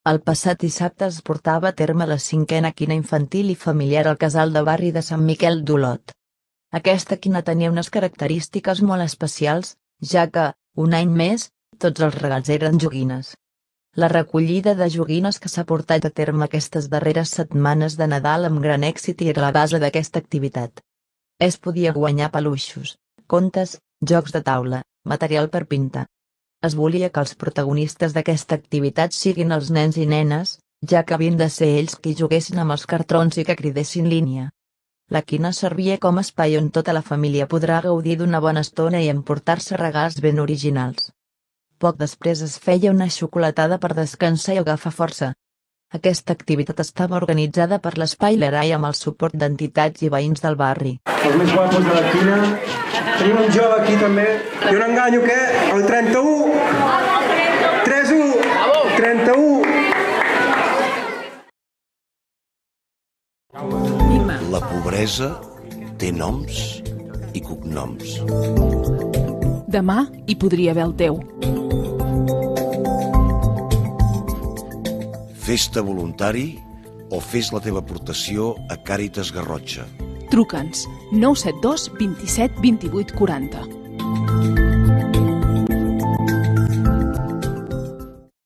El passat dissabte es portava a terme la 5a quina infantil i familiar al casal de barri de Sant Miquel d'Olot. Aquesta quina tenia unes característiques molt especials, ja que, un any més, tots els regals eren joguines. La recollida de joguines que s'ha portat a terme aquestes darreres setmanes de Nadal amb gran èxit i era la base d'aquesta activitat. Es podia guanyar peluixos, contes, jocs de taula, material per pintar. Es volia que els protagonistes d'aquesta activitat siguin els nens i nenes, ja que havien de ser ells qui juguessin amb els cartrons i que cridessin línia. La quina servia com a espai on tota la família podrà gaudir d'una bona estona i emportar-se regals ben originals. Poc després es feia una xocolatada per descansar i agafar força. Aquesta activitat estava organitzada per l'Espai Lerai amb el suport d'entitats i veïns del barri. Els més guapos de la quina. Tenim un jove aquí també. Jo no enganyo, què? El 31! 3-1! 31! La pobresa té noms i cognoms. Demà hi podria haver el teu. Fes-te voluntari o fes la teva aportació a Càritas Garrotxa. Truca'ns 972 27 28 40.